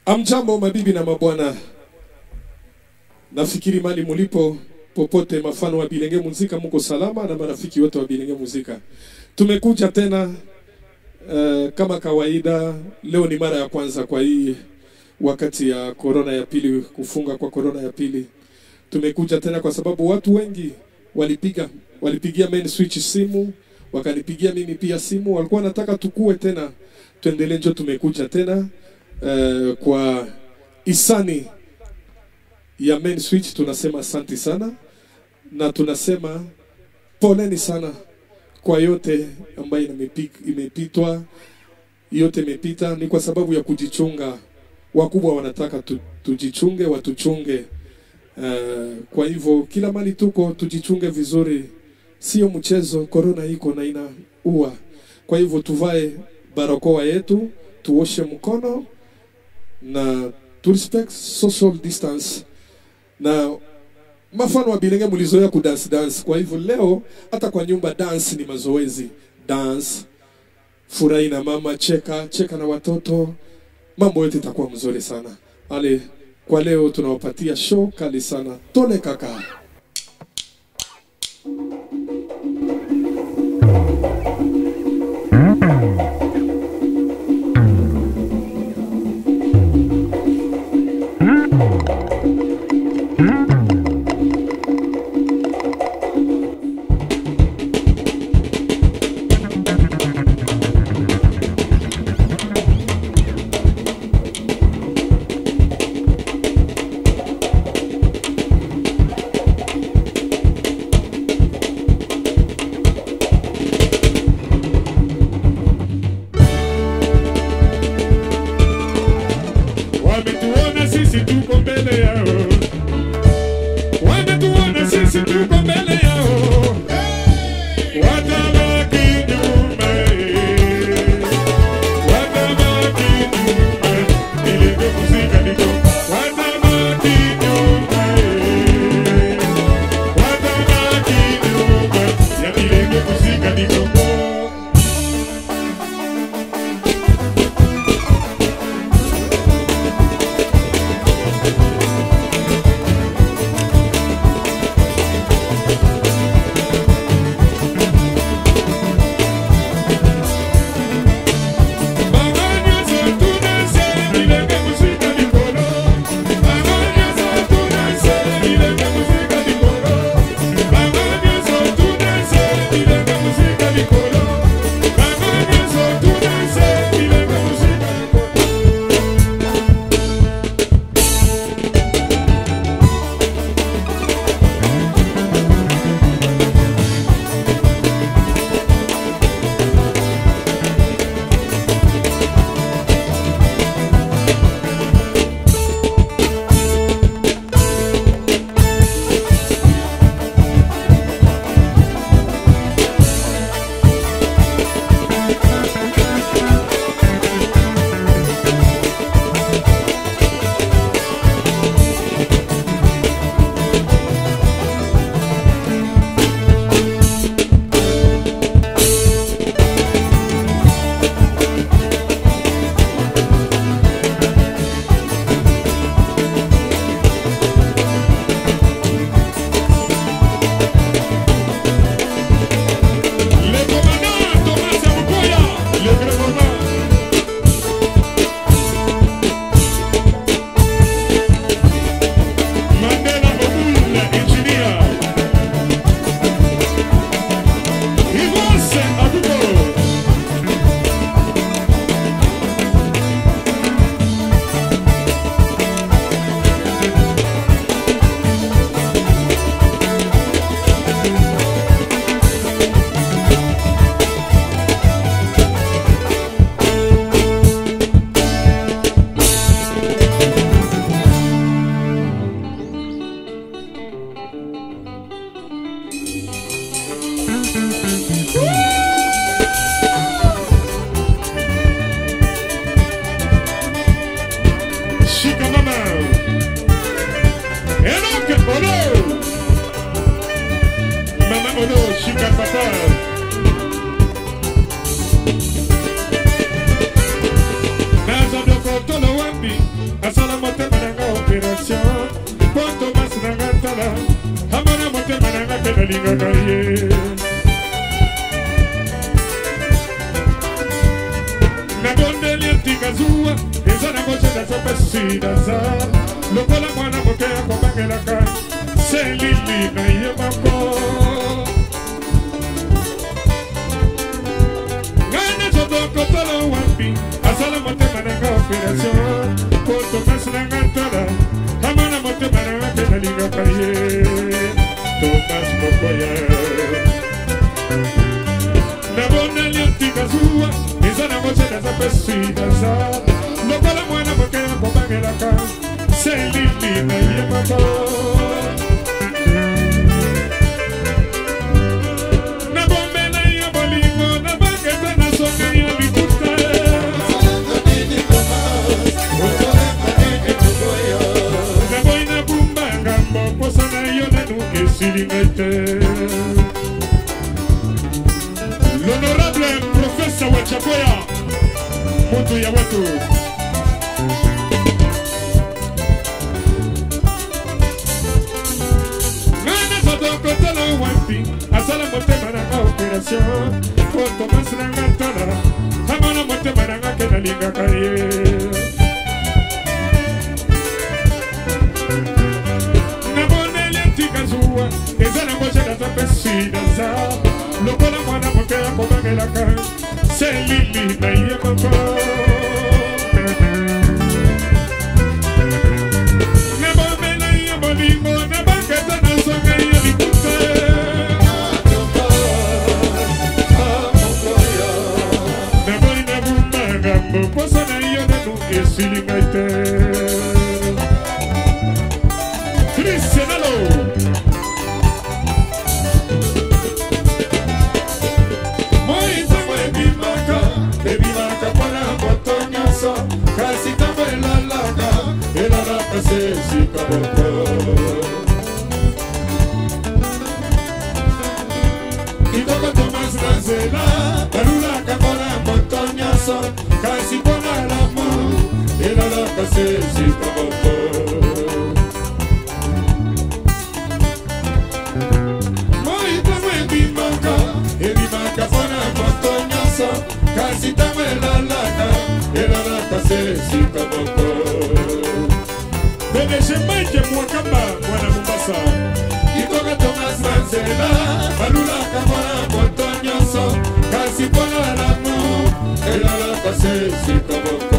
Amjambo mabibi na mabwana. Nafikiri mali mulipo popote mafano wa Bilenge Muzika muko salama na marafiki wote wa Bilenge Muzika. Tumekuja tena kama kawaida. Leo ni mara ya kwanza kwa hii wakati ya corona ya pili, kufunga kwa corona ya pili. Tumekuja tena kwa sababu watu wengi walipigia main switch simu, wakanipigia mimi pia simu, walikuwa wanataka tukue tena tuendelee. Njo tumekuja tena kwa isani ya main switch. Tunasema asante sana na tunasema poleni sana kwa yote ambayo imepitwa. Yote imepita ni kwa sababu ya kujichunga. Wakubwa wanataka tujichunge, watuchunge. Kwa hivyo kila mali tuko tujichunge vizuri. Sio mchezo, corona iko na inaua. Kwa hivyo tuvae barakoa yetu, tuoshe mkono na to respect social distance. Na mafano wa Bilenge mulizoea dance. Kwa hivyo leo hata kwa nyumba dance ni mazoezi. Dance, furahi na mama, cheka na watoto. Mambo yote itakuwa mzuri sana. Ale kwa leo tunawapatia show kali sana. Tole kaka. Maison de photo. tolo wambi asala motema nanga operation poto mas nanga tala amona motema nanga pe nalingaka ye nabondeli etika zuwa eza na koshenda sopesinaza lokola mwana moke ya kobangelaka selili na ye moko ngana zodokotolo wambi asala motema nanga operation poto mas nanga tala amona motema nanga pe nalingaka ye Thomas Mokoya nabondeli etika zuwa eza na koshenda sopesinaza lokola mwana moke ya kobangelaka selili na ye moko nabombela ya bolingo nabangeta na soki ya likuta naboyi na bumba ngambo posa na yo nanu esilingai te l'honorable profesa wa Chakoya mutu ya watu kotala wampi asala motema nanga operation poto mas nanga tala amona motema nanga ke nalingaka ye nabondeli etika zuwa eza na koshenda sopesinaza lokola mwana moke ya kobangelaka selili na ye moko nabomela ya bolingo nabangeta na songa ya posa na yo nanu esilingai te Cristianalo moitango ebimaka mpona moto nyonso kasi ntango elalaka se esika moko kitoko Thomas na nzela balulaka mpona moto nyonso kasi mpona lamour elalaka se esika moko moitango ebimaka mpona moto nyonso kasi ntango elalaka se esika moko PDG Mike Mwakamba mwana Mombasa kitoko Thomas na nzela balulaka mpona moto nyonso kasi mpona lamour elalaka se esika moko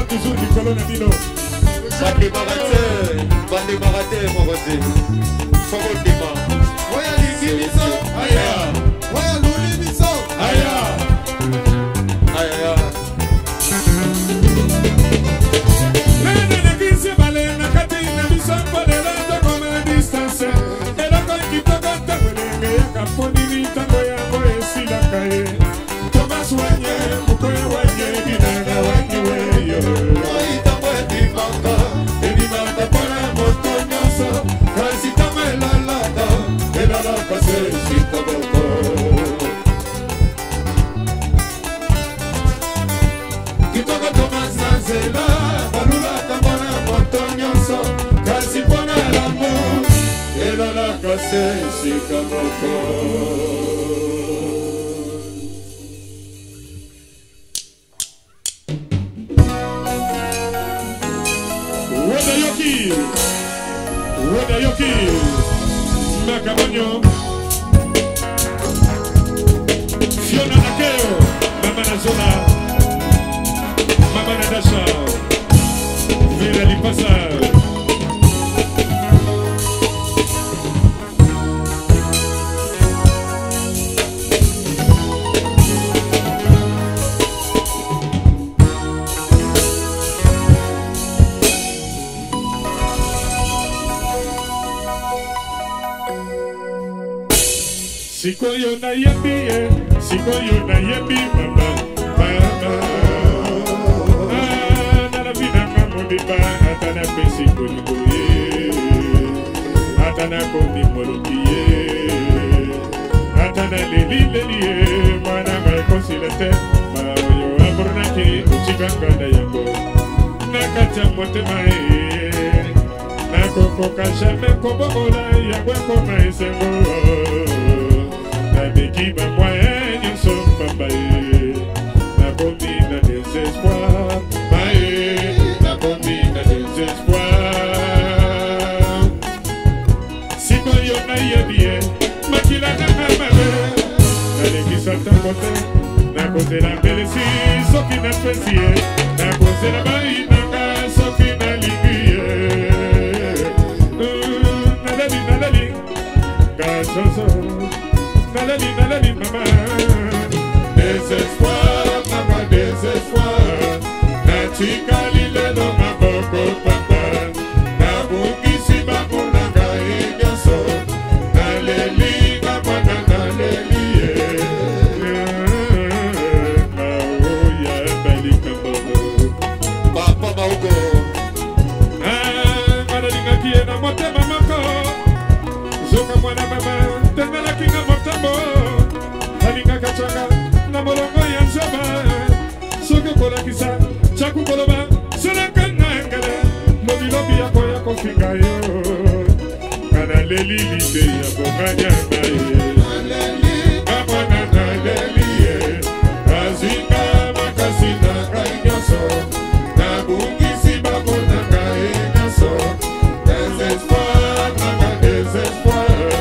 toujours du colonne Mino. Bandi Marate, mon rosé. Faut dima. Oya Libiso, Aya. Oya Lulibiso, Aya. Aya. Nene negisi balena katina bisampo de lando comme a distance. Ela kwa kitoko tamelenge ya kaponi ni tango ya moe sila kae. Thomas wanye, mukoe wanye, dinaga wanye weyo. Oita mwendi maka. Edi mata pona moto nyoso. Kasi tamela lata. Ela la kase sita boko. Kitoko Thomas Nanzela. Balula tambona moto nyoso. Kasi pona l'amour. Ela la kase sita boko. Wodayoki Makamanyo Fiona Akeo Mama Nazola Mama Nadasha Vera Lipasa Sikoyo na yembi mama mama na vina mamudi ba atana pesi koligoye atana komi molokiye atana leliye mana ma konsilete ma yo aborna ke uchiganga da yango nakata motema na koko kashame kobomola yagwe koma isengo Kiba moyen son papaye la combine désespoir maye la combine désespoir si koyo na yebie makila na mama ale kisata kote na kote na belesi soki na pesie na kote na bai na soki na ligie na dali gasoso Nalali, maman. Désespoir, maman, désespoir. Natika lile no maboko papa. Nabungisi babunanga inyaso. Naleli, maman, naleli. Maoya, bali kabono. Papa Maugo. Nalali ngakie na mote mamako. Zoka mwana mama. Tengala kinga motambo Halinga kachanga Na molongo ya nzaba Soke kola kisa Chaku koloba Seleka nangala Mobilobi yako yako finga yo Kana leli linde ya bonganya na ye Kamwana na leli ye Azinga makasina kainyaso Na bungisi babona kainyaso Désespoir, mama désespoir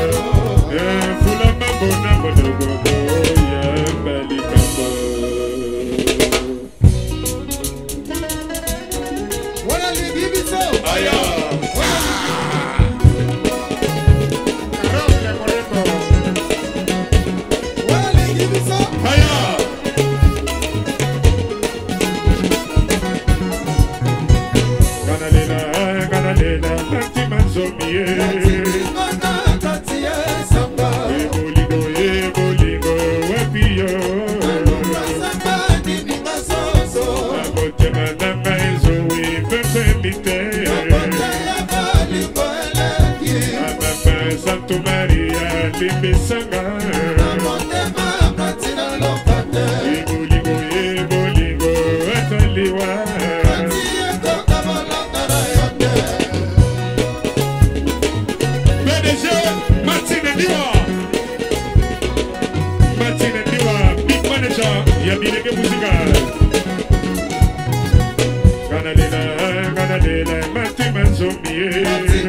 Santo Maria, Limbisanga, Amotema, Platina, Lopate, Bolingo, Ataliwa, PDG, Martine Diwa, Big Manager, Yabineke Musical, Ganadela, Martin Manzomie.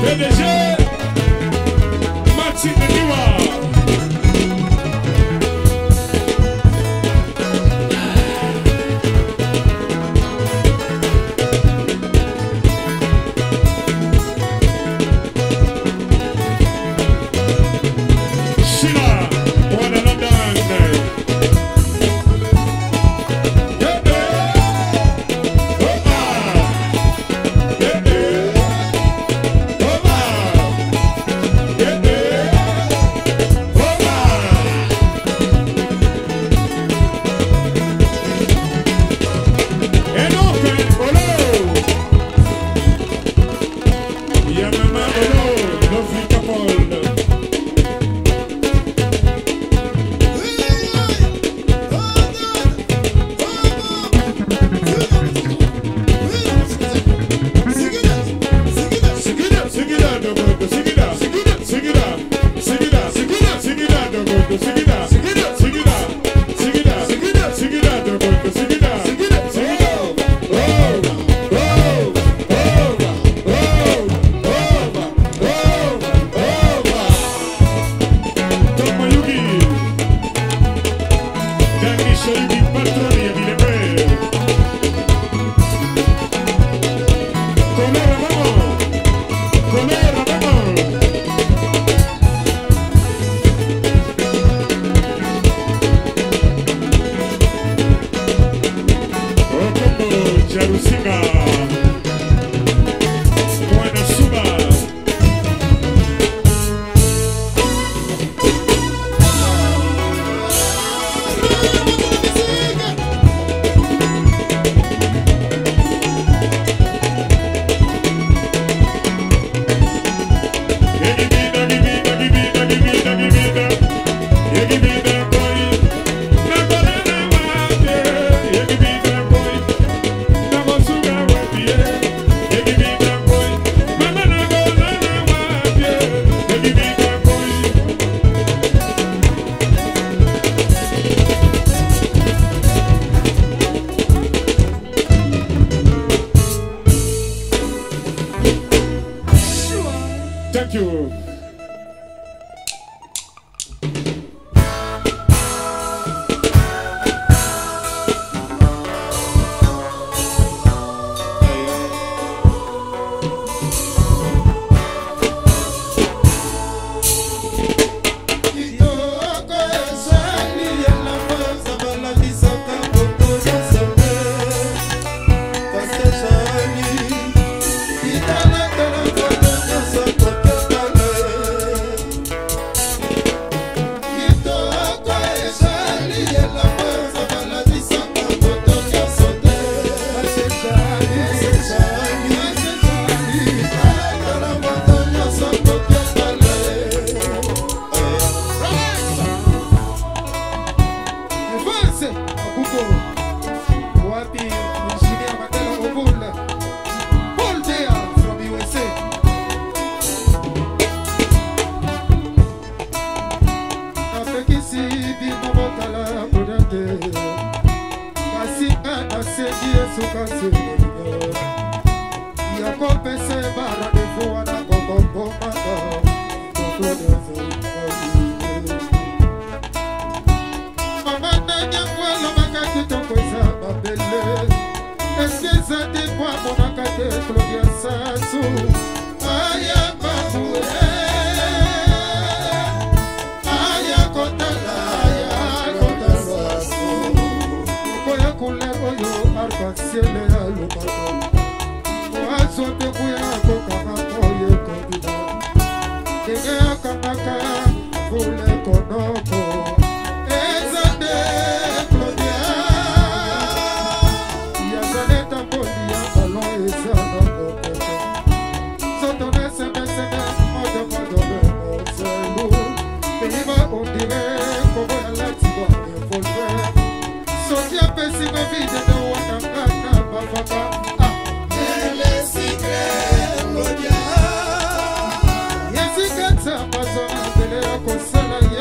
PDG Martin Niwa. Thank you. Yes, he got some,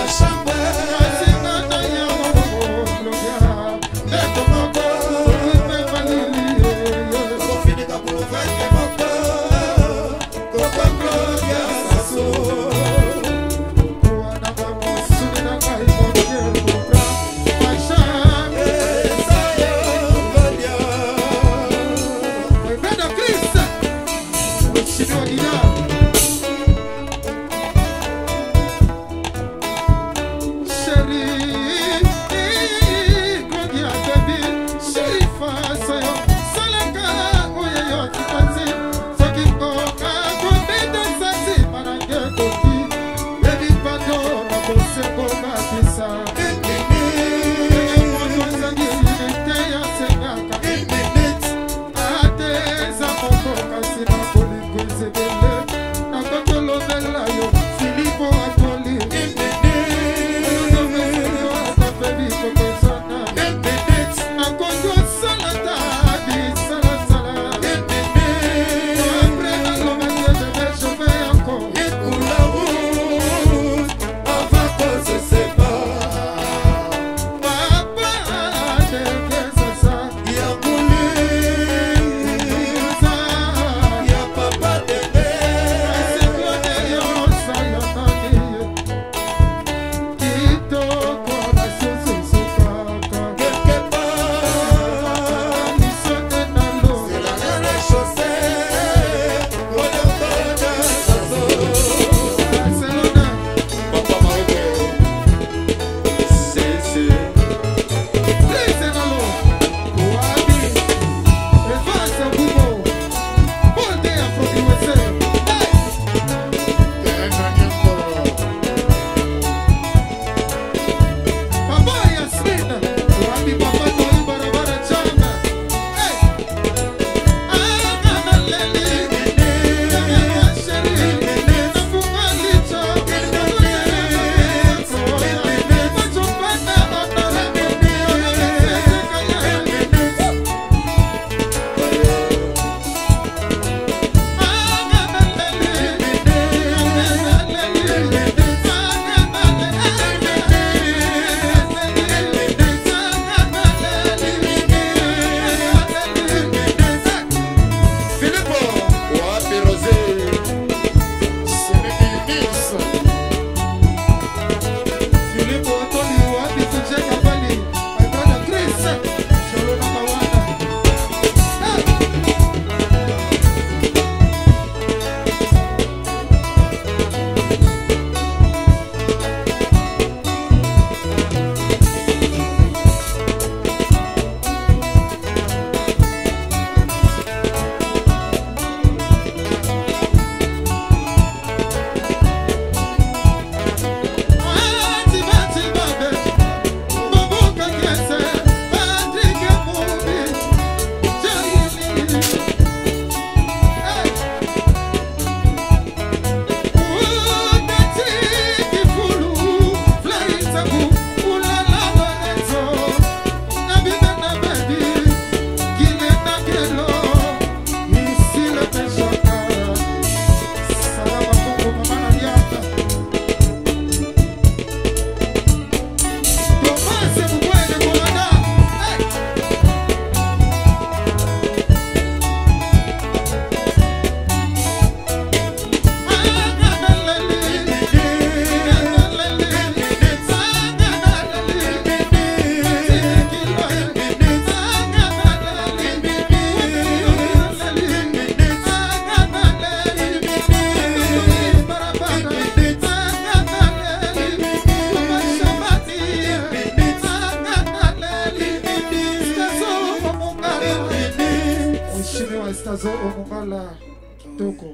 Stazo Omongala Toko.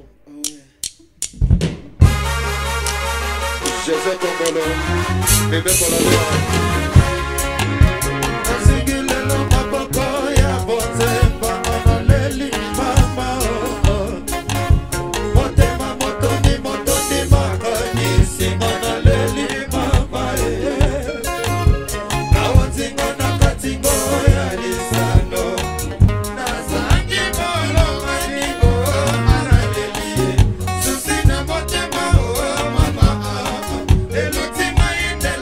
José Congolo, bébé Colombia. Eloti mainde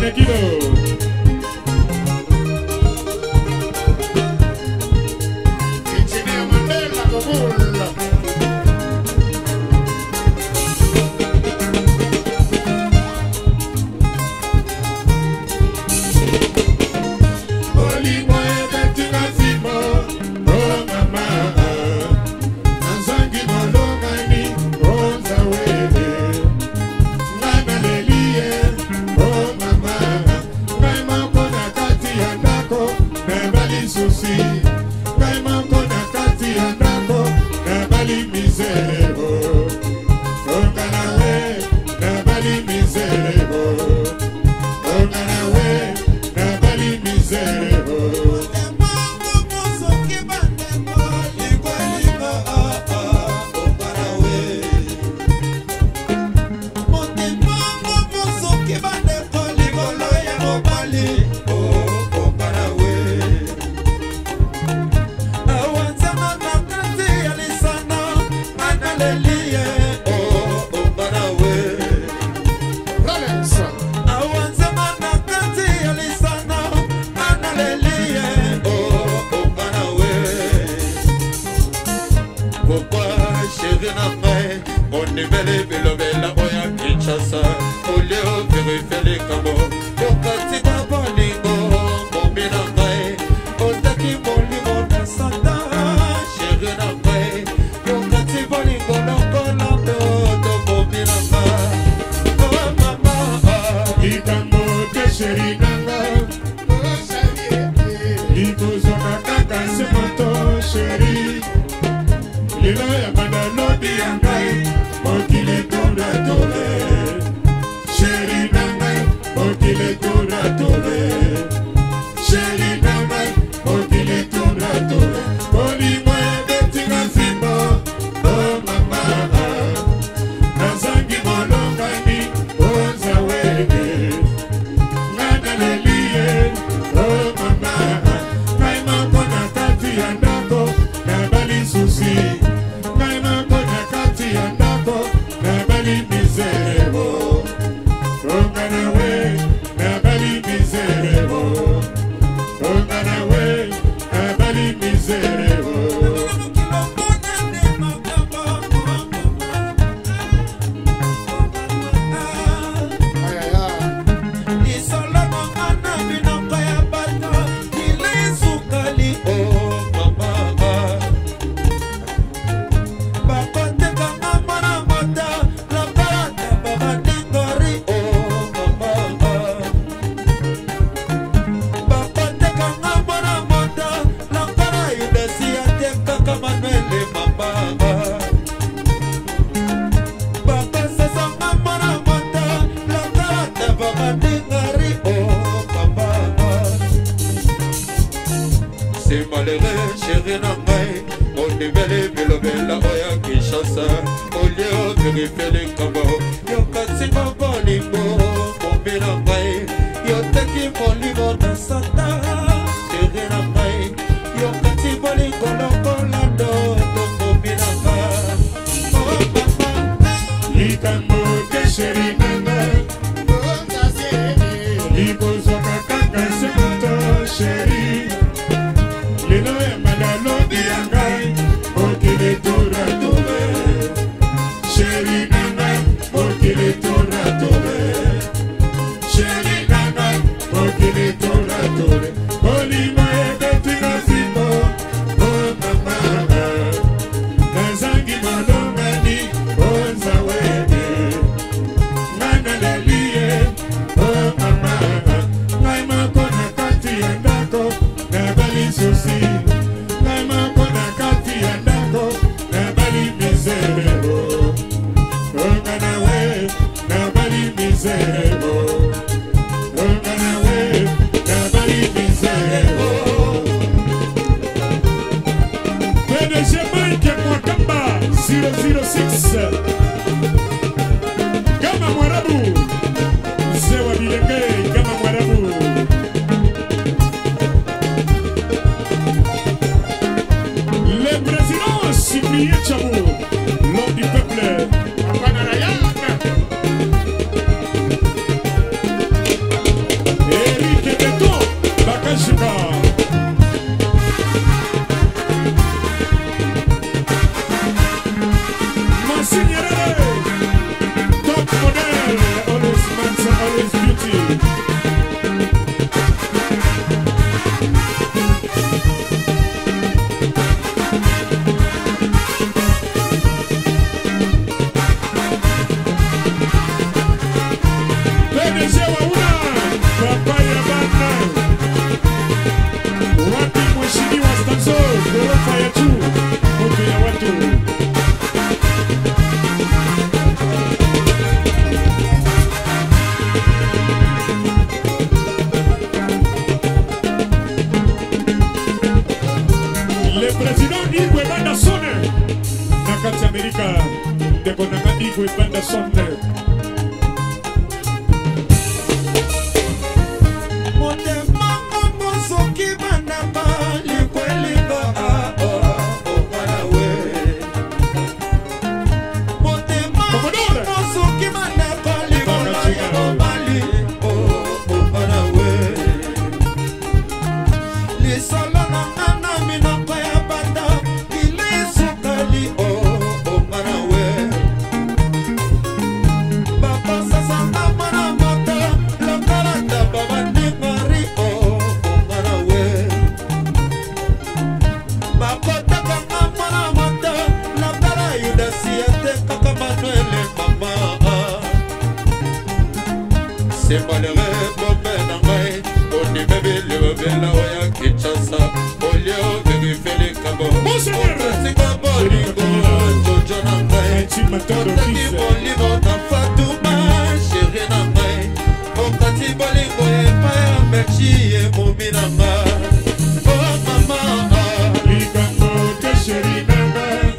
Meneguido. Injinia Mandela Gobula. sifa ya juu, moto ya watu. Le président Igwe Banda Sonne nakati Amerika ndeko nanga Igwe Banda Sonne. C'est malheureux comme un main, on est bébé le bella oya Kinshasa, au lieu de lui faire les cabos. C'est comme Bolingo, Jojo Namay, Montaki Bolingo, Fatouma, chérie Namay, Montaki Bolingo, et Paya Mechi, et Moumi Namay. Oh maman, Likango te chérie Namay,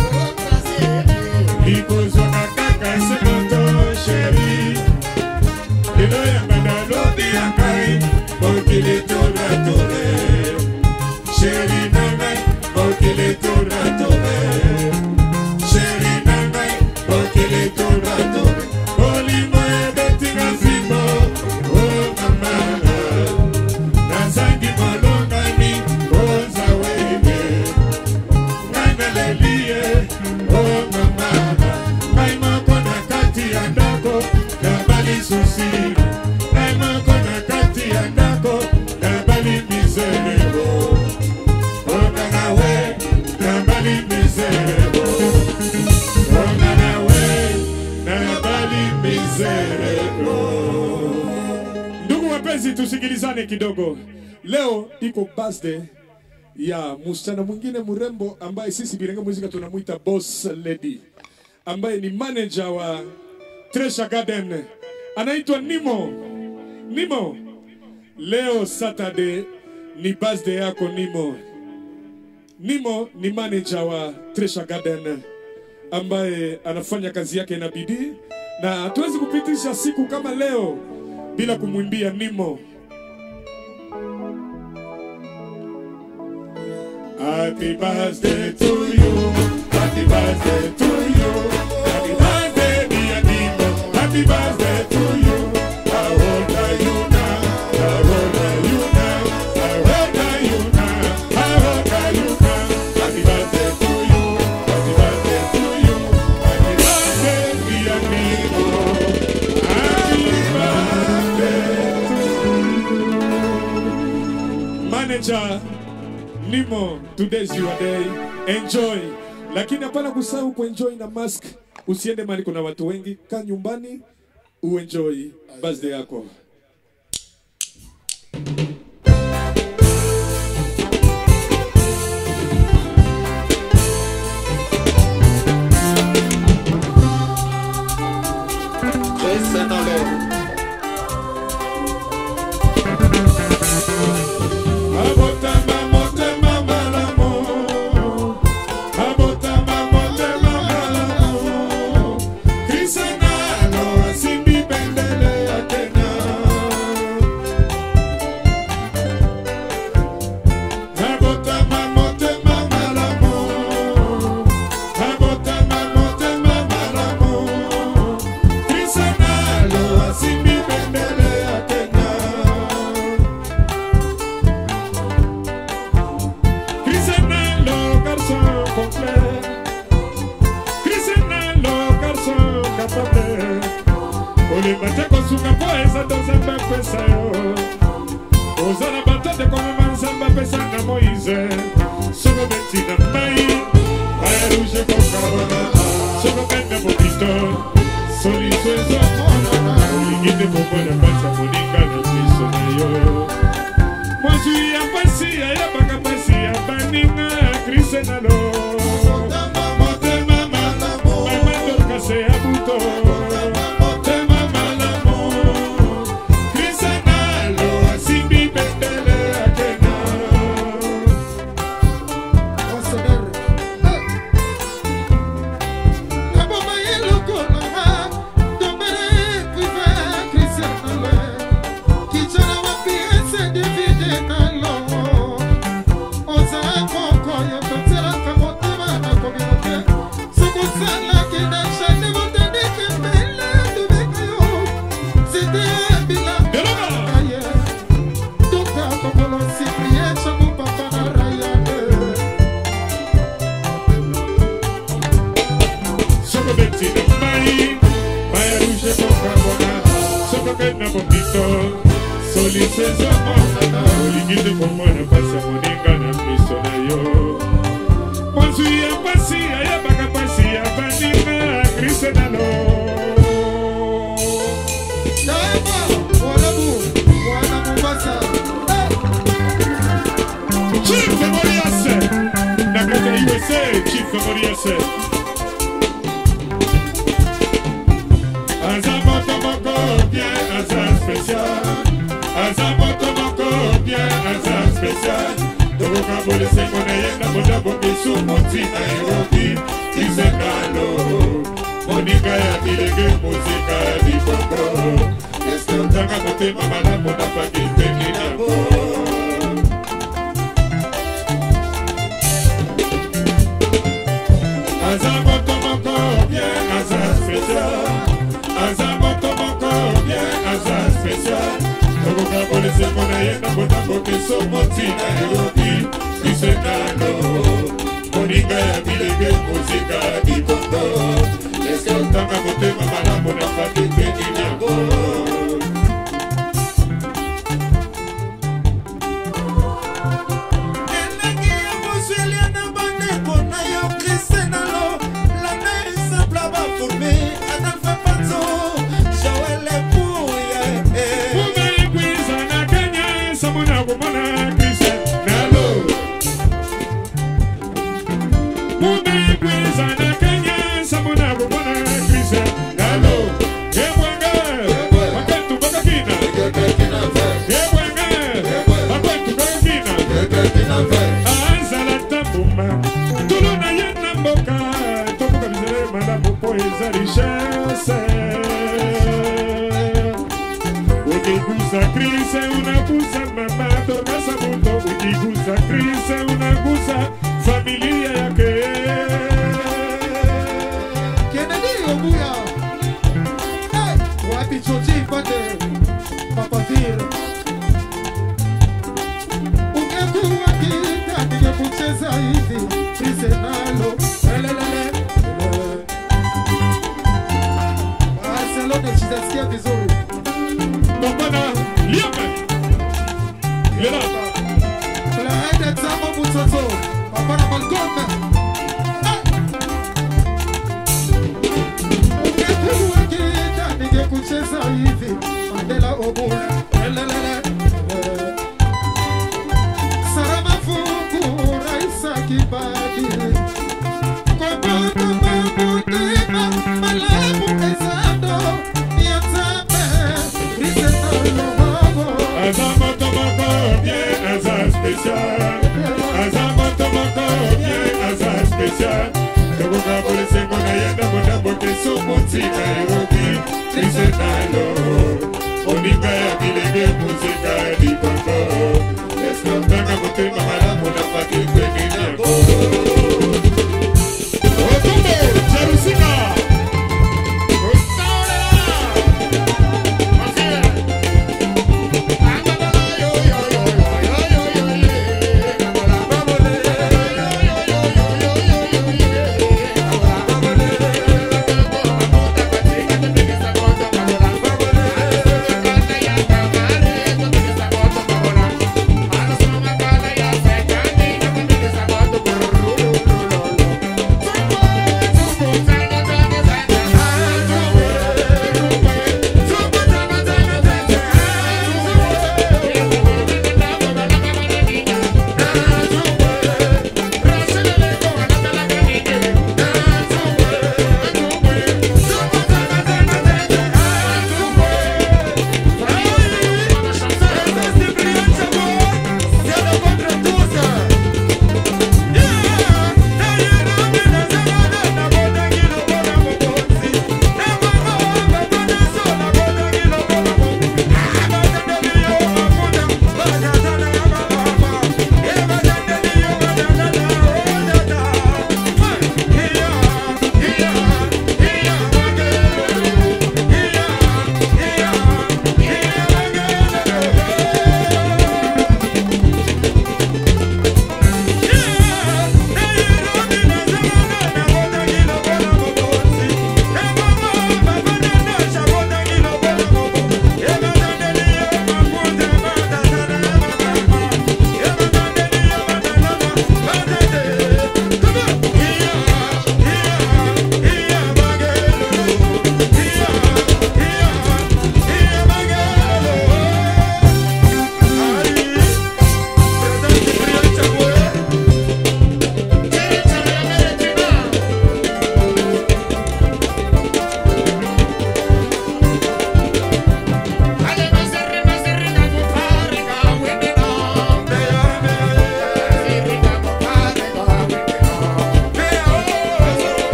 Likozo Nakaka, c'est mon chérie. Lelo ya banda lobi ya kai, mokili tora tore. Chéri nangai, mokili tora tore. Chéri nangai, mokili tora tore. Olimo e betinga zimo, oh mama. Nazangi molongani, oh zawebe. Nanga lelie, oh mama. Kai moko na kati ya ndako, na bali susi. Ndugu wapenzi, tusikilizane kidogo. Leo iko birthday ya msichana mwingine mrembo ambaye sisi Bilenge Muzika tunamuita Boss Lady, ambaye ni manager wa Treasure Garden. Anaitwa Nimo. Nimo, leo Saturday ni birthday yako Nimo. Nimo ni manager wa Treasure Garden ambaye anafanya kazi yake na bidii, na hatuwezi kupitisha siku kama leo bila kumwimbia Nimo. Happy birthday to you, happy birthday to you, happy birthday dear Nimo, happy birthday to you. How old are you now? How old are you now? How old are you now? How old are you now? Happy birthday to you, happy birthday to you, happy birthday dear Nimo, happy birthday. Manager Nimo, today's your day. Enjoy. Lakini hapana kusahau kuenjoy na mask. Usiende mahali kuna watu wengi. Kaa nyumbani uenjoy birthday yako. Moi je suis USA, Chief Moriase. Azamoto moko bien, azar spécial. Azamoto moko bien, azar spécial. Togo kabole se mona yenda moda boke su moti Nairobi. Isekalo, Monica ya bilege musika di bongo. Este utanga mote mama na mona pakite kinabo. Azamoto moko bien, azar spécial. Azamoto moko bien, azar spécial. Togo kabole se mona yenda moda boke su moti Nairobi. Isekalo, Monica ya bilege musika di bongo. Este utanga mote mama na mona pakite kinabo. Let's go,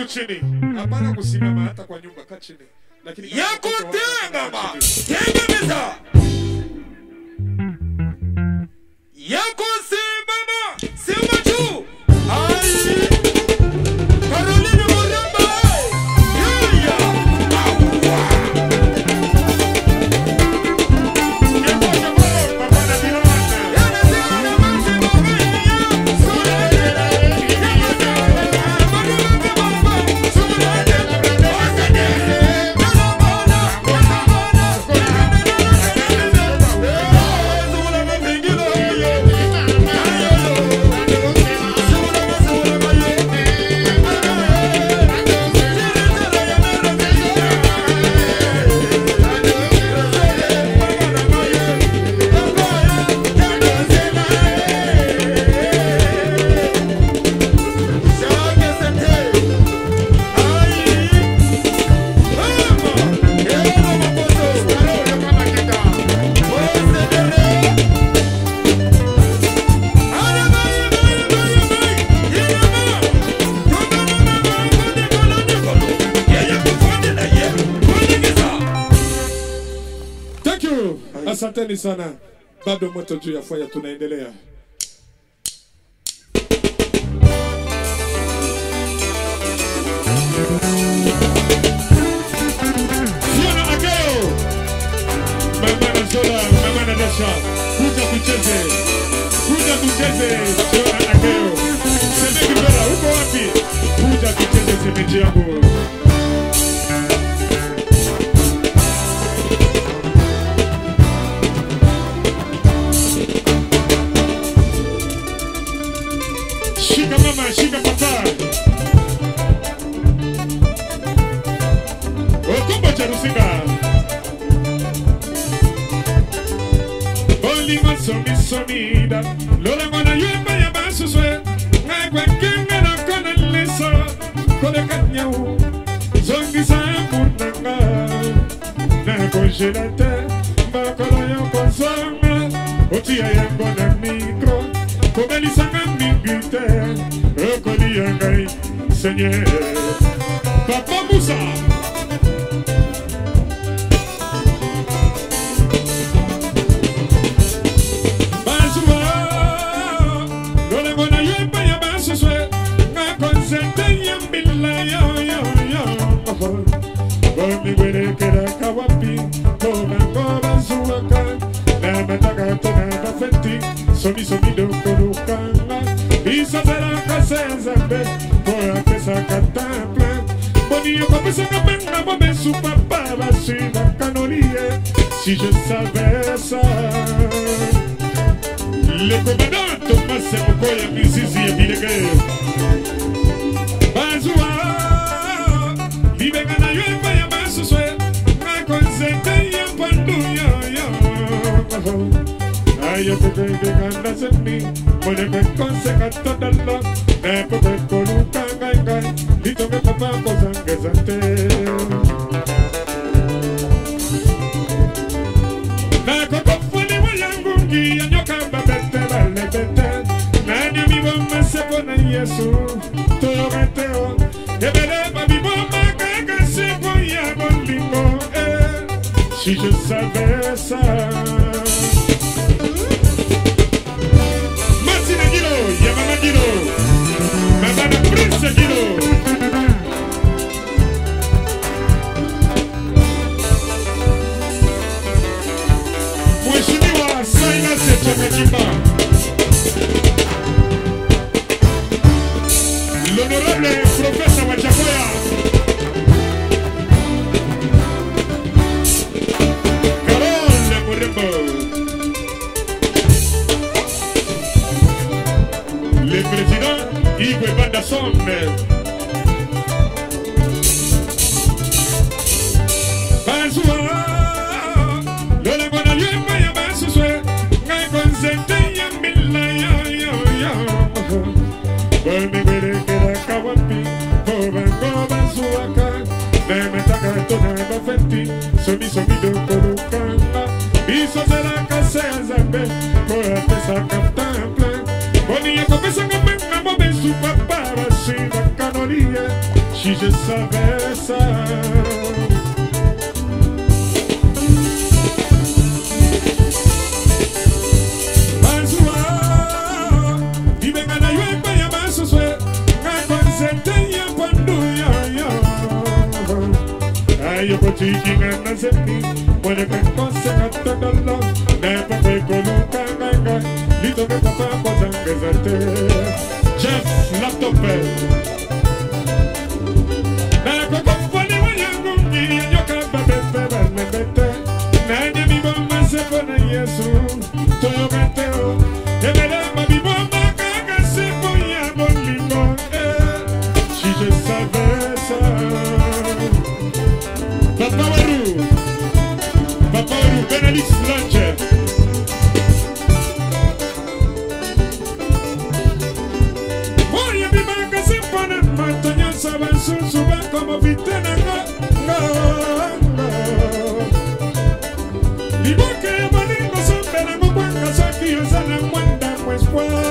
chini. Hapana kusimama hata kwa nyumba, kaa chini. Lakini yako tenga ma. Tenga meza. Yako simama. Sema juu. Ai. Caroline Moramba. Yeah. Asanteni sana. Bado moto juu ya fire, tunaendelea. Fiona Ageo. Mama Nazola, Mama Nadasha. Kuja tucheze. Kuja tucheze. Fiona Ageo. Semeki bora, uko wapi? Kuja tucheze semeji yangu. Shika mama, shika papa. Okombo charusinga. Olingo somida. Lola ngona yemba ya basuswe. Ngagwa kenga na kona leso. Kone kanyau. Zongi sa munanga. Na konjelate. Bakala ya konsanga. Otia yango na mikro. Kobeli sanga mingute. Okoli yangai. Seigneur. Papa Moussa. Somi somi do korukanga Isa zera kaseza be Kora kesa katample Boni yo kapesa kapenga Bobe su papa Basina kanolie Si je savais ça Le commandant Thomas Semokoya Mizizi et Bilegue Bazua Libega na yemba ya basu swe Nakonsete ya pandu yo Ayo te ganda semi, mone me conseca toda la, me poke koluka ngai, lito me papa kozange zante. Na koko fuli wayangungi, anyoka babete vale bete, na nyami bomba sepo na Yesu, toreteo, ebele babi bomba kaka sepo ya bolingo, si je savais ça. Yamama Gino, Mamana Prince Gino. Mheshimiwa Silas Chakachimba, l'honorable professeur Wachakoya, Carole Morembo. Le président Igwe Bandason Bazua Lola gona yemba ya basuswe Ngai konsente ya mila yo Bome bere kera kawapi Kobango bazuaka Neme taka tona bafenti Somi somi do korukanga Iso zera kase azambe Kora tesa kaptample Boni ya kopesa ngamenga Bobe su papa Basina kanolie Si je savais ça. Yo chicken and a zeppi, when I can consider the dollar, never take a look at little bit of papa and gazette. Jeff laptop. Never come funny when you're going to your cabin and better. Nanny me by myself on a yes room to your better. And then my people back and say for your only more. She just saved Papa Waru, Benelix Launcher. Voy a mi manga se pone en montaña, saben suben como vitena. Y porque bonito son venimos cuando aquí usan la muenda pues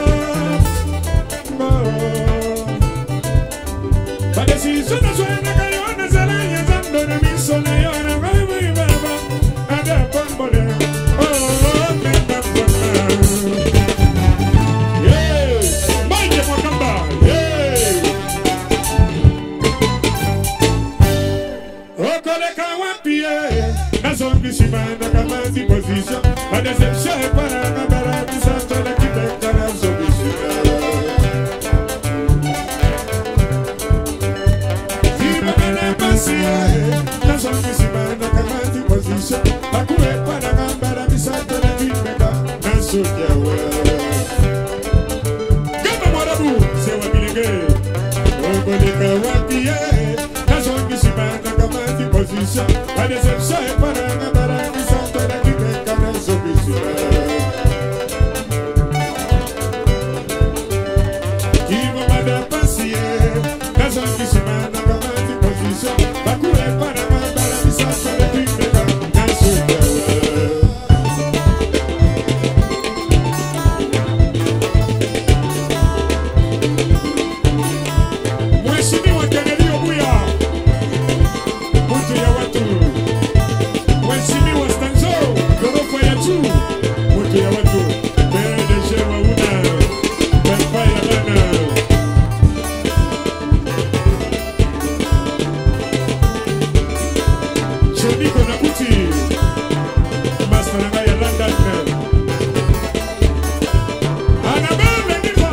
para si suena suena cayones arañas dando de mi sola y ahora baby baba anda pambole yeah vaya por camba yeah okole kawapie na zombi simana kama position a deception para para bisato la kibeka na zombi la solicitada kama position akuwe para ngambara bisato na kibeka na soja wa kama mwarabu sewa bilenge okole kawapie na solicitada kama position a deception para ngambara bisato na kibeka na soja kibo mada pasie na solicitada kama position akuwe para ngambara bisato na kibeka na soja Mheshimiwa Kennedy Obuya, mtu ya watu. Mheshimiwa Stanzo, ghorofa ya juu, mtu ya watu. PDG wa una, taifa ya Ghana. Shoniko na kuti, master nga ya London. Annabelle Niva,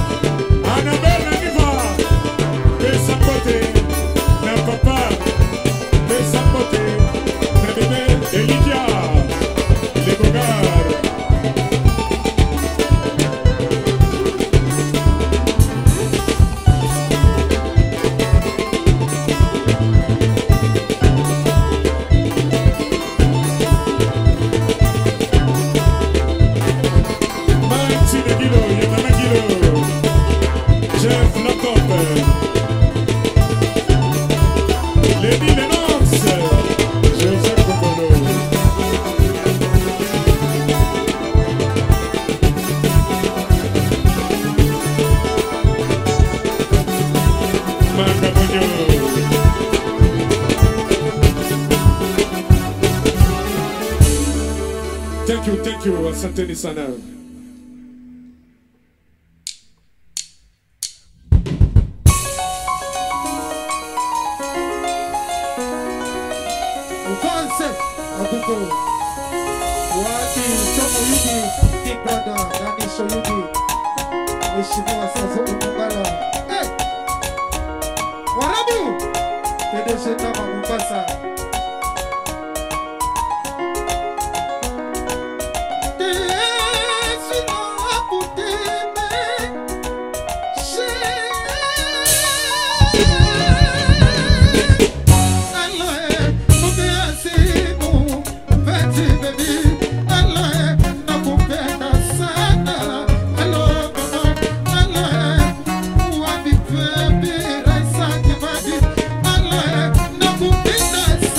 Besa pote, na papa. Besa pote, na bébé Elijah, le Bogar. Maxi de Guilo, Yamana Guilo. Jeff Laptop. Lady Lennox, Joseph Kokolo. Macamonyo. Thank you, asanteni sana. Ufanse Abuko Wati Tomo Yugi Big Brother Danisho Yugi Mheshimiwa Sazo Mungala Hey Warabu PDG Nama Mombasa Baby,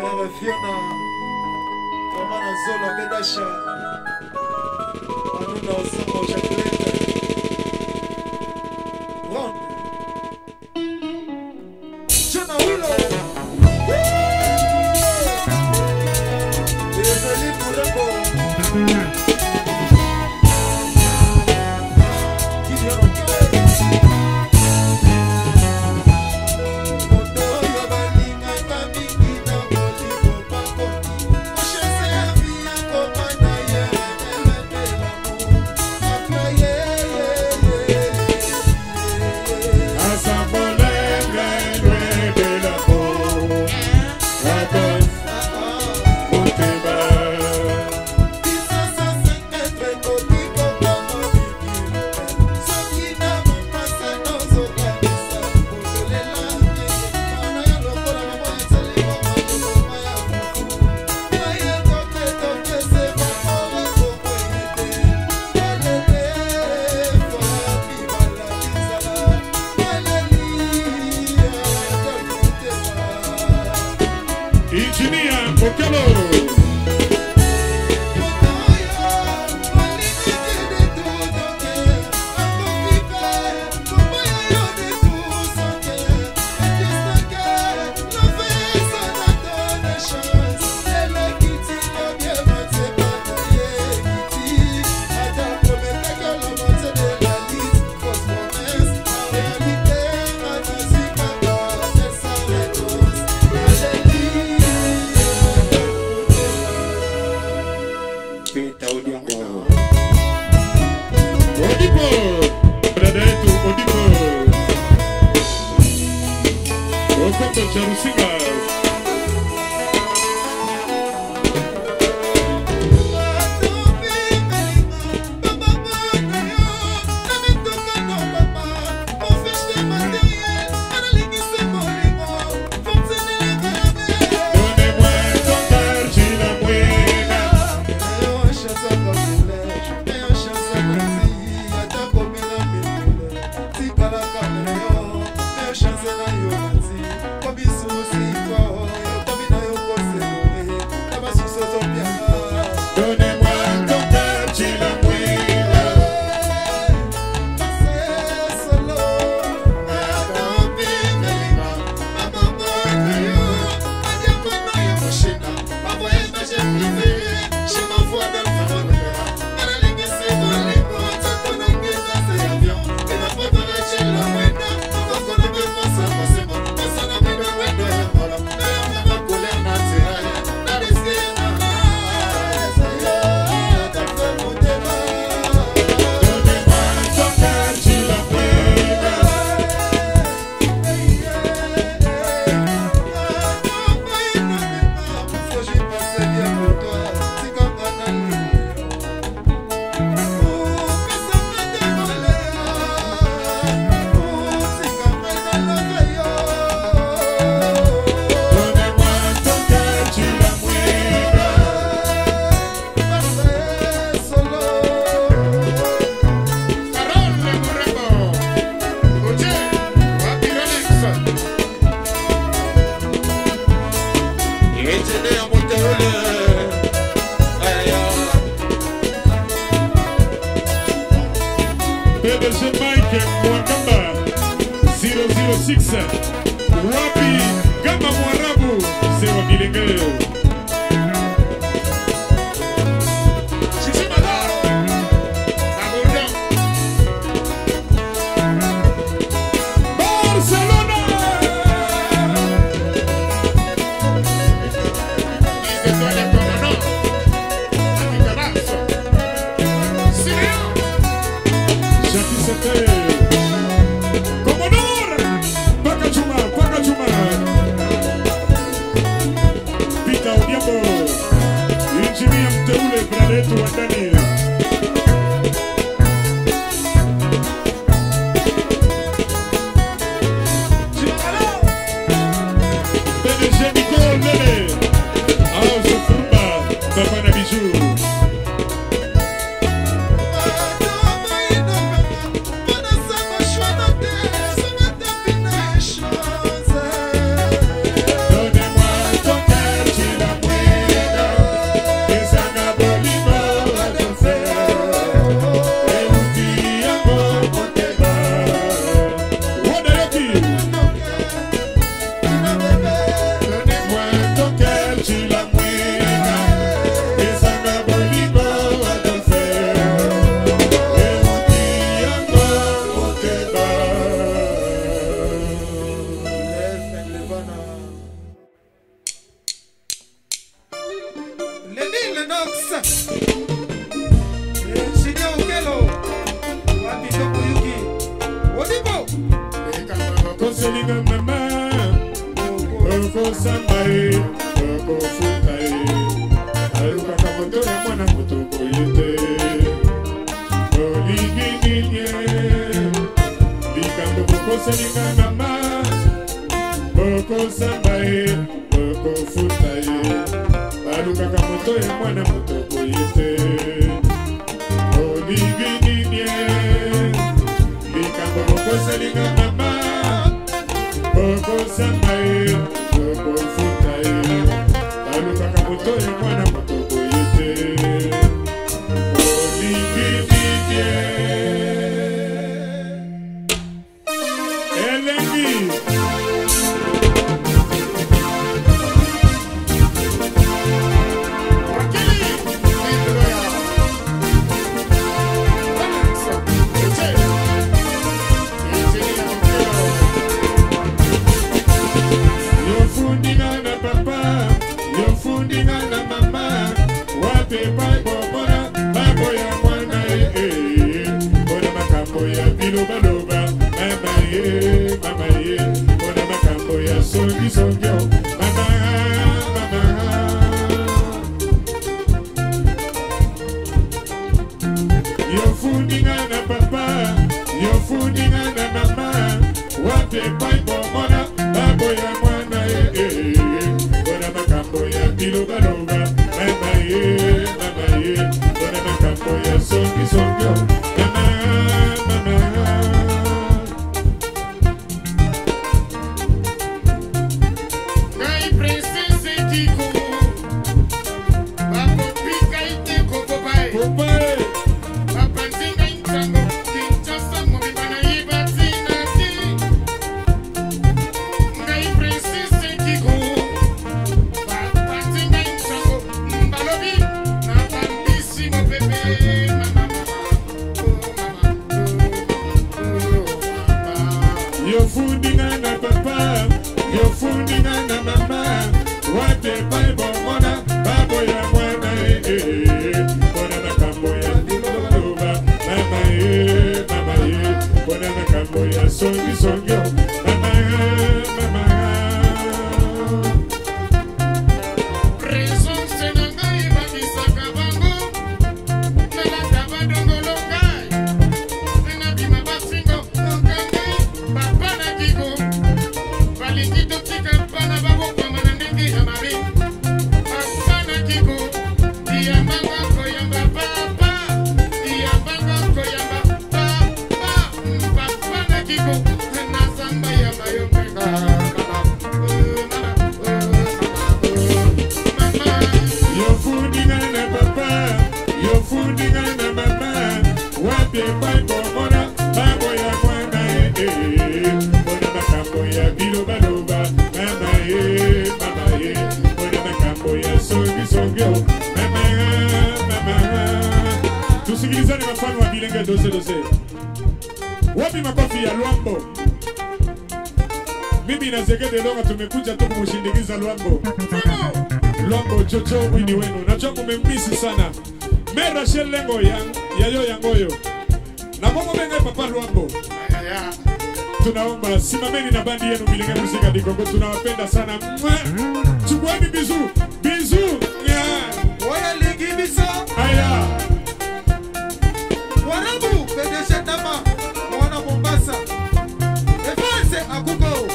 mère Fiona, maman Nazola Bedasha, Anouna Osamo Jacqueline, Ronde, Jonah Willow, et Emeline Moulembo. Wapi kama Mwarabu sewa Bilenge. Comodoro, Pacachuma. selinga mama Oko sambae Oko futae Aluka kamoto ya mwana moto koyete Oliginye Likambo boko selinga mama Oko sambae Oko futae Aluka kamoto ya mwana moto koyete Oliginye Likambo boko selinga mama Boko sambae, boko futae Aluka kamoto ya mwana moto koyete Oligididye Elengi Wakili Idroya Alexa Eche Eche ya mkelo Yofundinga na papa, yofundinga na mama Wape baibo bona, baibo ya mwana Bona makambo ya bilobaloba Mama bona makambo ya songi songyo Mama Yofundinga na papa, yofundinga na mama Wape baibo bona, baibo ya mwana Bona makambo ya bilobaloba Mama bona makambo ya songi songyo Mama Ngai princesse Tiko Bako pika itiko popae Popae Papa nzinga intango Kinchasa mobibana yibatina ti Ngai princesse Tiko Papa nzinga intango Mbalobi Na bambisi mo bebe Mama Yofundinga na papa Yofundinga na mama Wate baibo mona Babo ya mwana Bona makambo ya bilobaloba Mama Bona makambo ya songi songyo Mama Presence na ngai babisaka bango Nalata badongolo ngai Nena bima basingo Okangai Papa na kiko Balingi totika pana babo kwa mana ndenge ya mabe Papa na kiko Iyambanga koyamba papa Iyambanga koyamba papa Papa na kiko Nasamba ya mayombenga Yofundinga na papa Yofundinga na mama Wape baibo mona Babo ya mwana Bona makambo ya bilobaloba Mama Bona makambo ya songi songyo Mama Tusikilizane mafano wa bilenge dose Wapi makofi ya Luambo Mimi na Zegede Longa tumekuja tu kumushindikiza Luambo Luambo Jojo wini wenu Najua mumemisi sana Me Rachel Lengo yayo yangoyo Na momo menge papa Luambo Tunaomba simameni na bandi yenu bilenge muzika Dikongo tunawapenda sana Chukwani bizu Waya ligi bisa Aya Warabu Pedeshe Dama Mwana Mombasa Efanse Akuko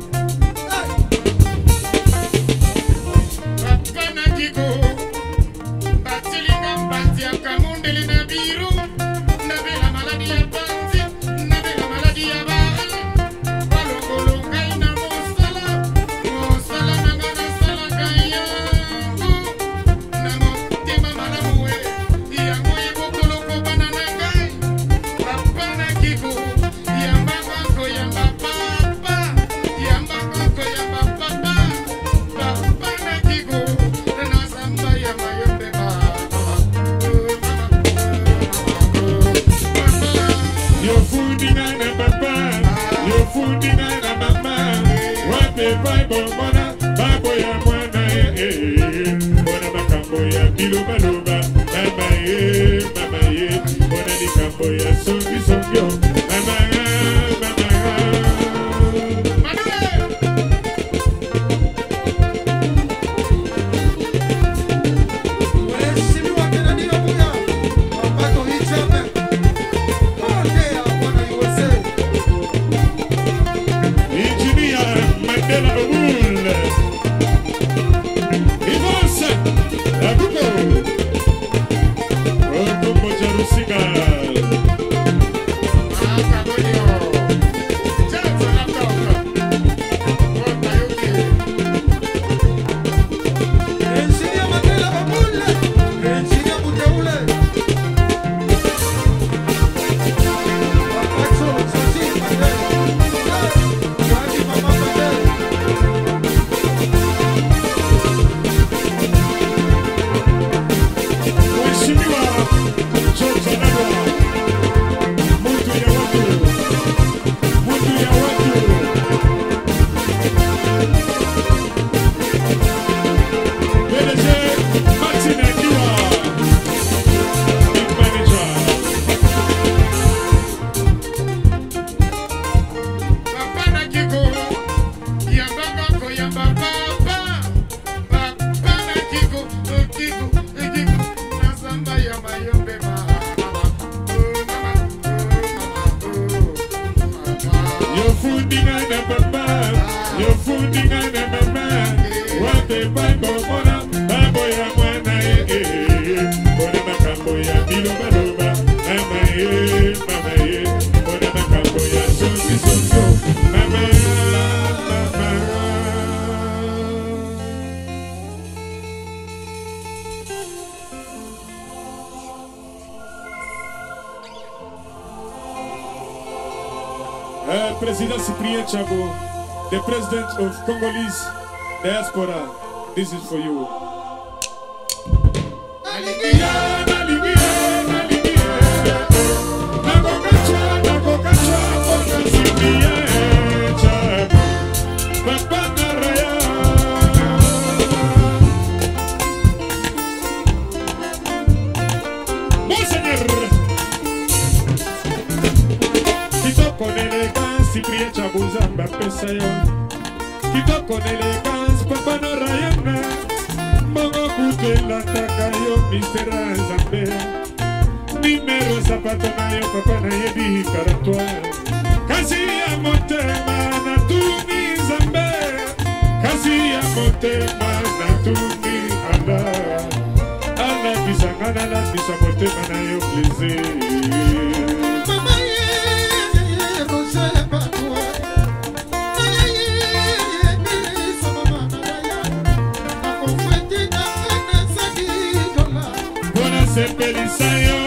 Papa na kiko Batilinga mbati ya kamundeli na biru Nabela maladi ya panzi Nabela maladi ya bae Balongolonga ina mosala Mosala nangana sala kayangu Namo tema malamuwe Iyango ibokoloko bananangai Papa na kiko Yambanga koyamba papa Yambanga koyamba papa Papa na kiko Nasamba ya mayombe Yofundinga na papa Yofundinga na mama Wape baibo mona Babo ya mwana Bona makambo ya bilobaloba Mama Bona likambo ya songi songyo Mama Yo fundinga na papa, yo fundinga na mama. Wape pango mona, babo ya mwana Bona makambo ya biloba, mama mama Bona makambo ya sonso, mama. President Cyprien Chabo, the president of Congolese diaspora, this is for you. Cyprien Chabo Zamba pesa yo Kitoko n'elegance papa no rayana Mongo kutela taka yo Mr. Zambe Nimero zapato na yo papa na yebi karatwa Kasi ya motema na tumi Zambe Kasi ya motema na tumi Ala bisangana la bisa motema na yo plaisir Pelisayo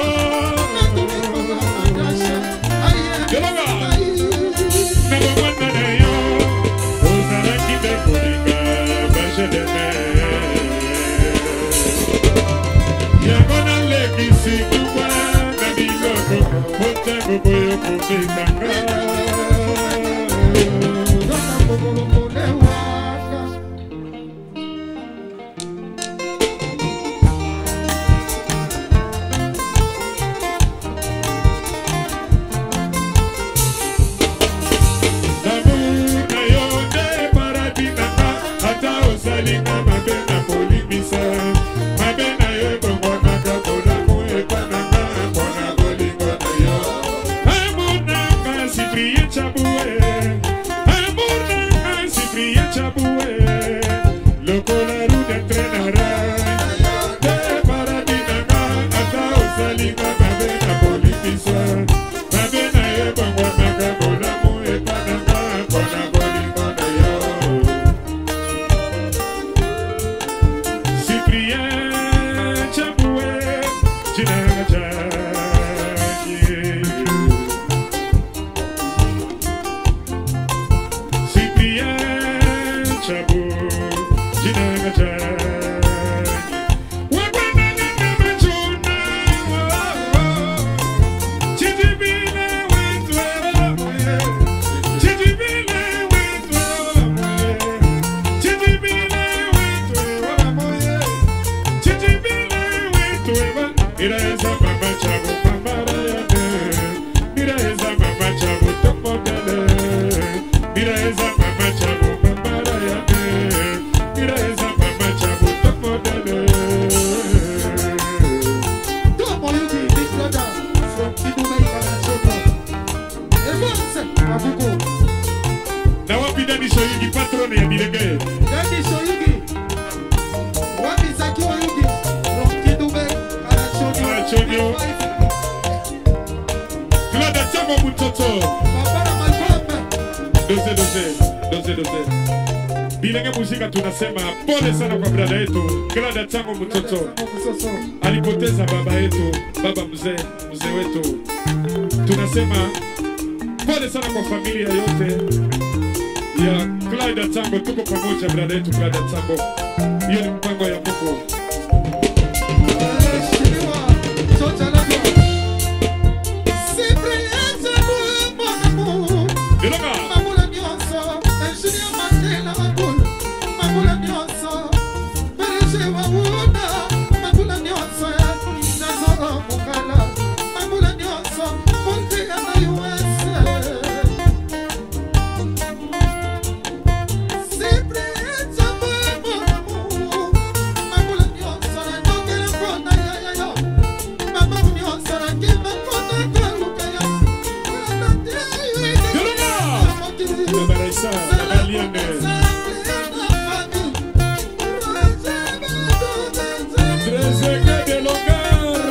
Bilenge muzika tunasema pole sana kwa brada yetu Glada Tango Mtoto alipoteza baba yetu, baba mzee wetu. Tunasema pole sana kwa familia yote ya Glada Tango. Tuko pamoja brada yetu Glada Tango. Hiyo ni mpango ya Mungu. Vanessa Aliane. Trezeguet de l'Hogar.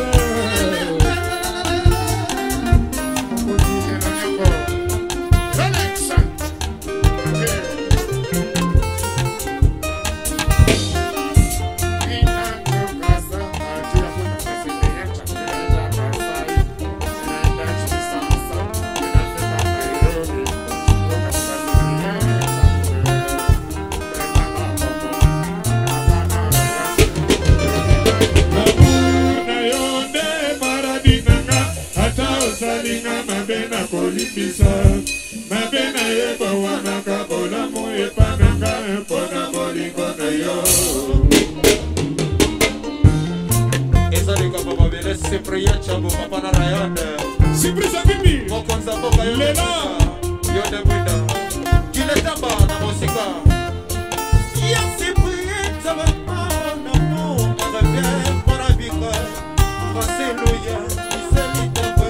Kolipisa mabena yeba wana kabola moye pananga pona molingo na yo. Ezali ka baba bele sempre ya chabo papa na rayane. Sipri sakimi Mokonza boka yo. Lela Yo de winda. Kile tamba na musika. Ya sempre tamba na mo magabia para bika. Hallelujah. Iseli tamba.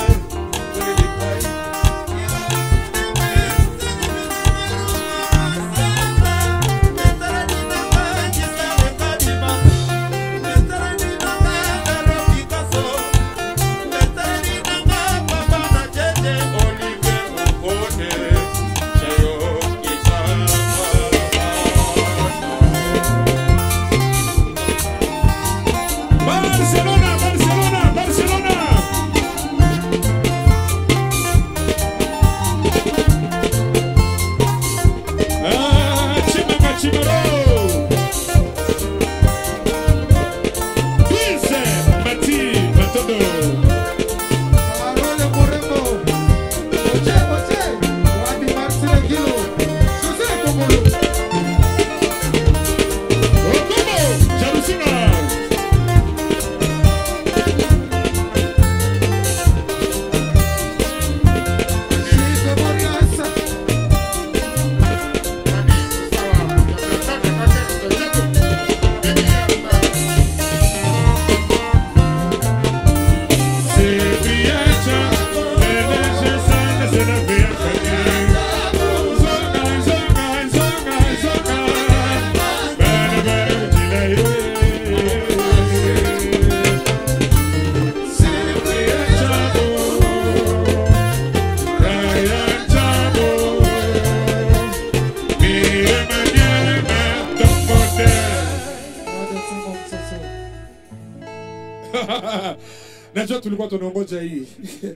Najua tulikuwa tunaongoja hii.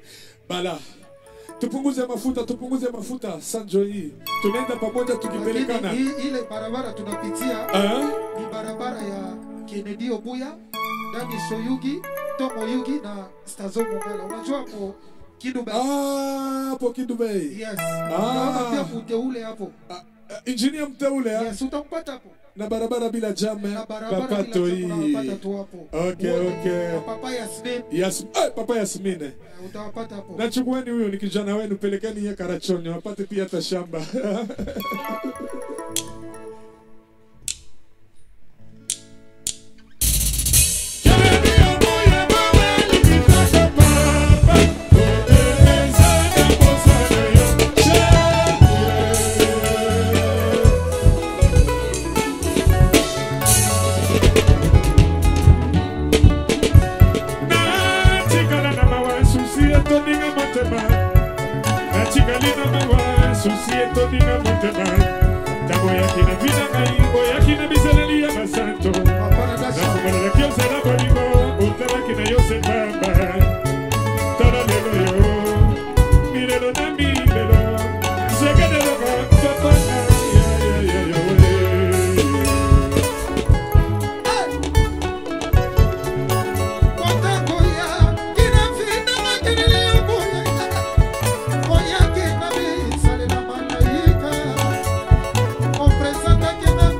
Bala. Tupunguze mafuta Sanjo hii. Tunaenda pamoja tukipelekana. Ile barabara tunapitia ni barabara ya Kennedy Obuya, ndani Soyugi, Tomo Yugi na Stazo Mongala. Unajua hapo Kidube? Hapo Kidube. Yes. Unaona pia mteule hapo. Engineer mteule ha? Yes, utampata hapo. Na barabara bila jame. Papato hii. Unapata tu hapo. Okay. Papa Yasmin. Papa Yasmine. Utawapata hapo. Na chukueni huyo ni kijana wenu, pelekeni yeye Karachoni wapate pia hata shamba. Presenta que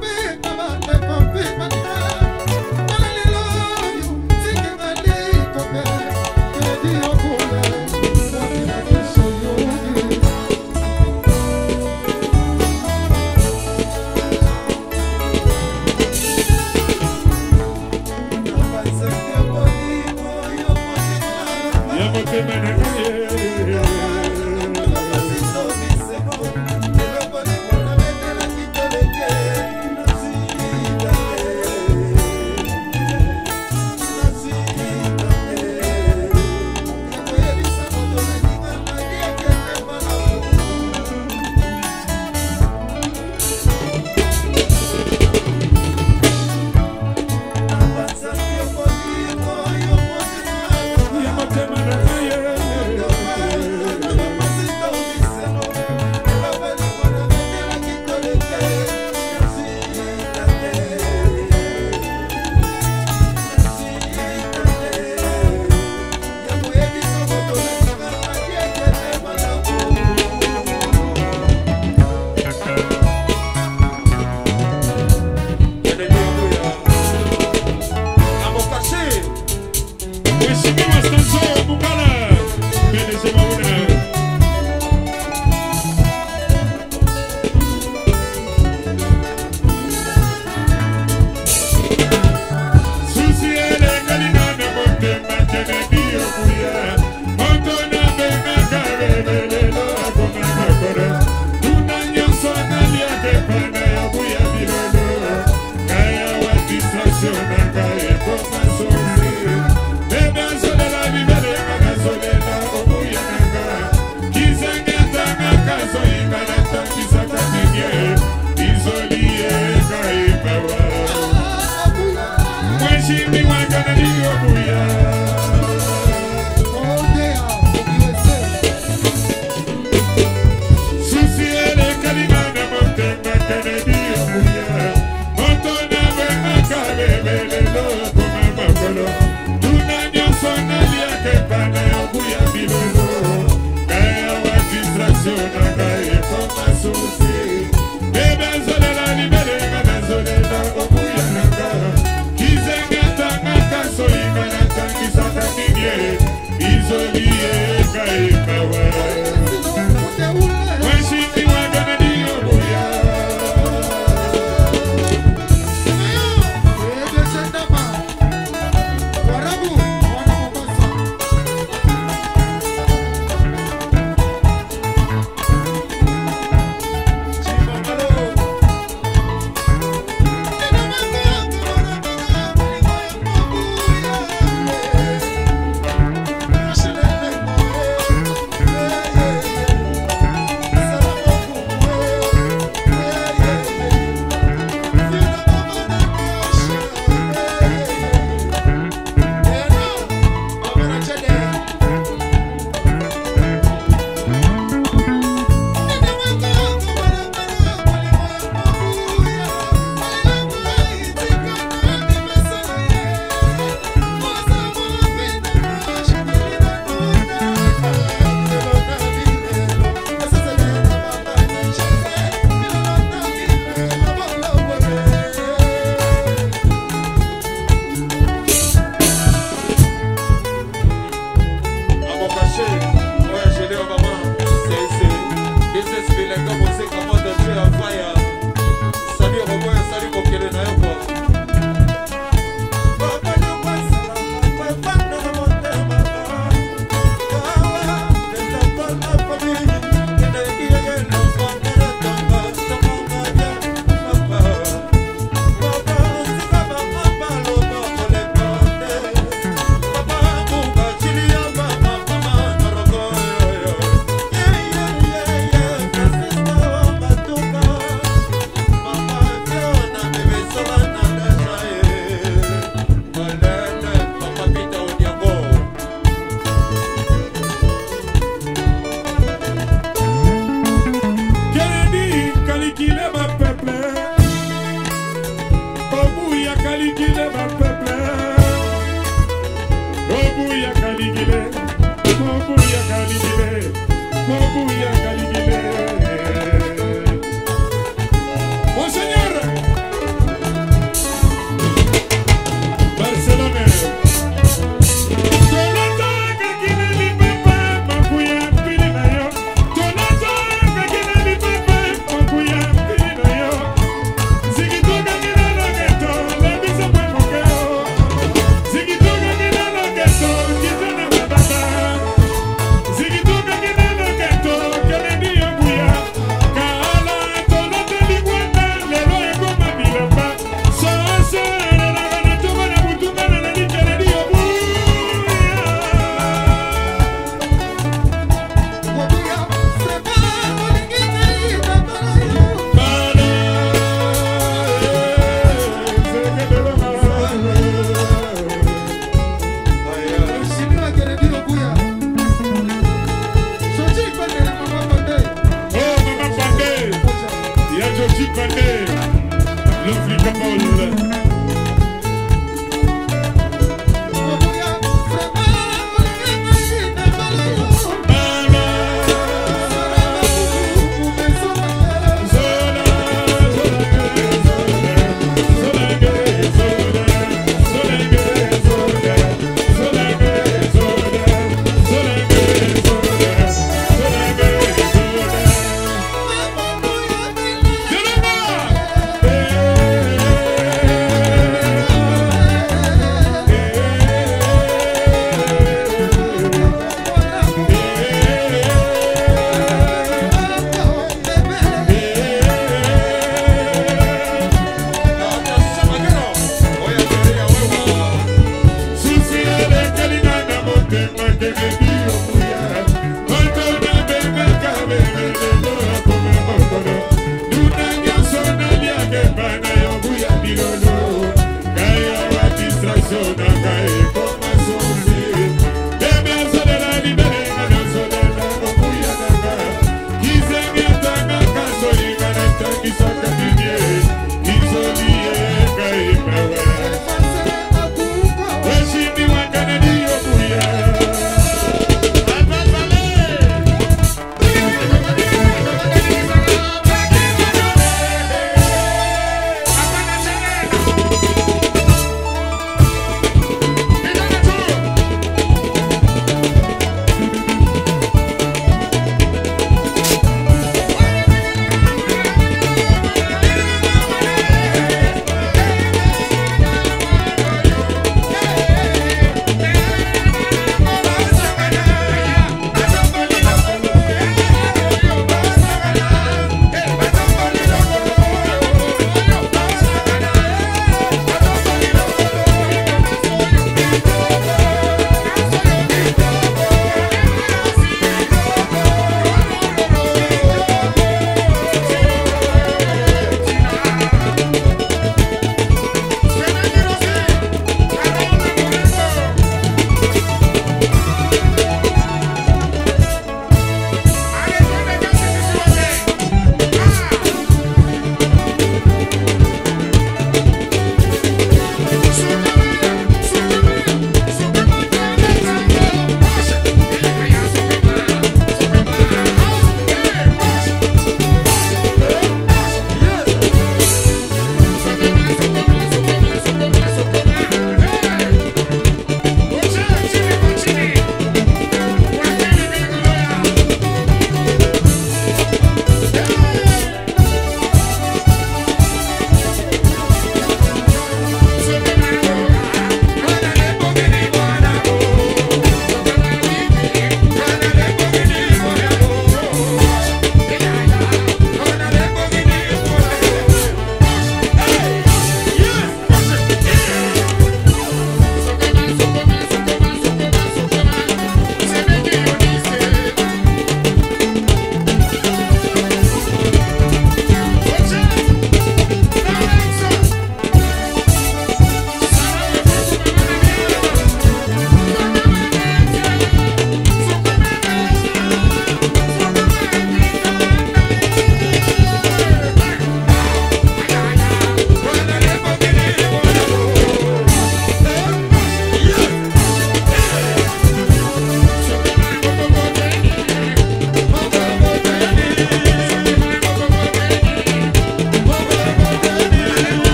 Kennedy Obuya Otona Benaka Bebelelo Kuma Makolo Tuna Nyonso Nalia Kepana Obuya Bilolo Kaya wa distraction Kaya Koma Susi Bebe Zolela Libere Kana Zolela Obuya Naka Kizenga Tanga Kaso Imana Tangi Sata Nigye Izolie Kaya Kawa Washindi wa Kennedy Obuya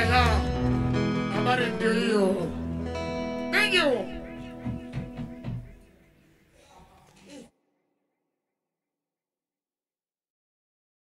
ya habari ndio hiyo. Thank you.